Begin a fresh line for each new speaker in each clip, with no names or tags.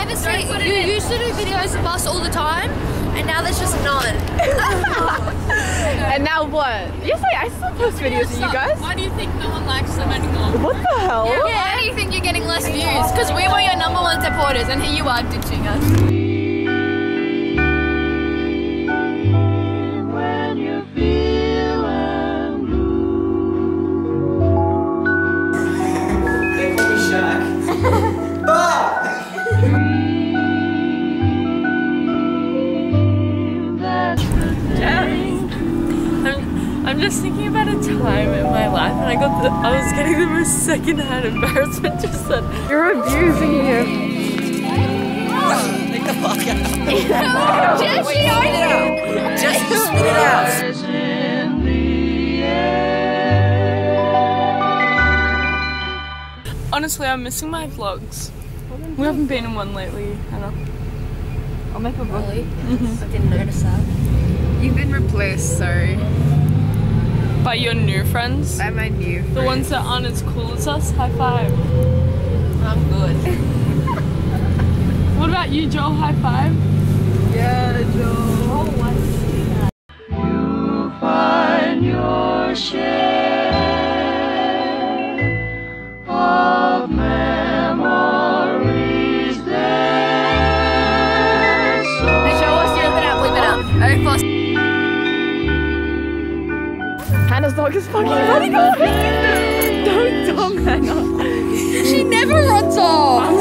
Honestly, you used to do videos of us all the time, and now there's just none.
And now what? Yes, I still post videos of you guys.
Why do you think no one likes them anymore?
What the hell?
Yeah, why do you think you're getting less views? Because we were your #1 supporters, and here you are ditching us.
I'm just thinking about a time in my life and I was getting the most secondhand embarrassment just then.
You're abusing him.
Take the fuck out.
Jess, she owns it.
Jess, you spit it out.
Honestly, I'm missing my vlogs. We haven't been in one lately, Hannah.
I'll make a vlog.
Really? I didn't notice that.
You've been replaced, sorry.
By your new friends?
By my new friends.
The ones that aren't as cool as us? High five.
I'm good.
What about you, Joel? High five?
Yeah, Joel.
You find your share of memories there.
Show us your lip it out, bleep it out. Alright, first.
Hannah's dog is fucking running away. Don't stop, Hannah.
She never runs off.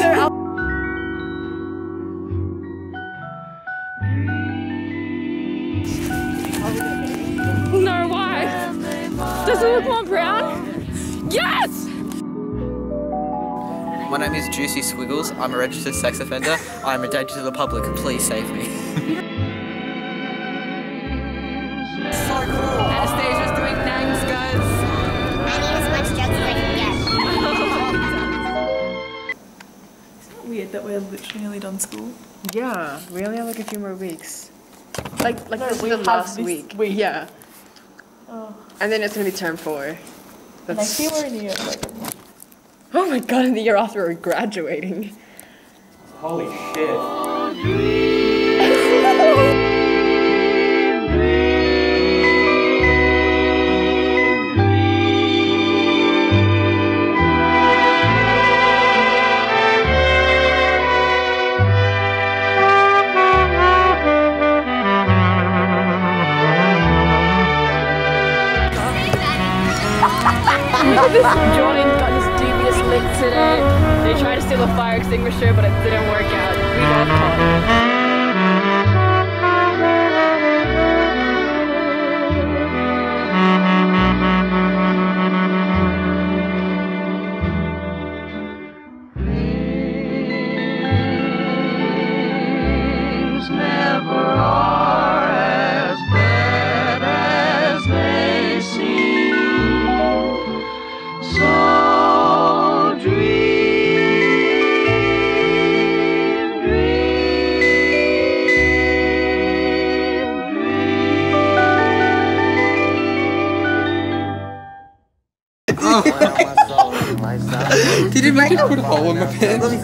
No, why? Does it look more brown? Yes!
My name is Juicy Squiggles. I'm a registered sex offender. I'm a danger to the public. Please save me.
Anastasia's doing thanks, guys.
I need as much drugs as I can get.
Isn't it weird that we're literally nearly done school?
Yeah, we only have like a few more weeks. Like this is
we
the
have
last
this
week.
week.
Yeah.
Oh.
And then it's gonna be term 4.
Next year we're in a year.
Oh my god, in the year after we're graduating.
Holy shit.
This Jordan got this dubious lick today. They tried to steal a fire extinguisher, but it didn't work out. We got caught.
Things never are as bad as they seem. So dream,
Did you make me put a hole in my pants?
For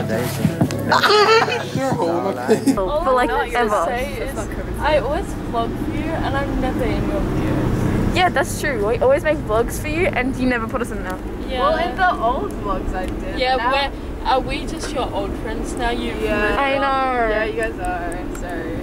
like ever. I always vlog for you and I'm never in your videos.
Yeah, that's true. We always make vlogs for you, and you never put us in them.
Yeah.
Well, in the old vlogs I did.
Yeah, are we just your old friends now?
Yeah. I know. Yeah, you guys are. Sorry.